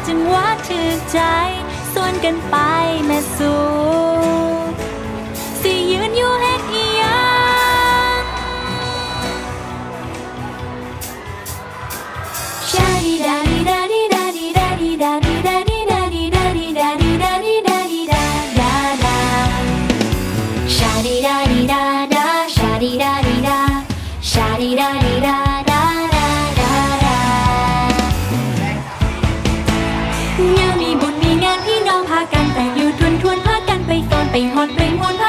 จึงว่าถือใจส่วนกันไปแม่สู่สิยืนอยู่เฮ็ดอีหยังชาดีดาดีดาดีดาดีดาดีดาดีดาดีดาดีดาดีดาดีดาดีดาดีดาดาดาชาดีดาดีดาดาชาดีดาดีดาชาดีดาดีดาดาดาดาดายามมีบุญมีงานพี่น้องพากันแต่อยู่ทวนพากันไปฟ้อนไปฮอนไปมวนพา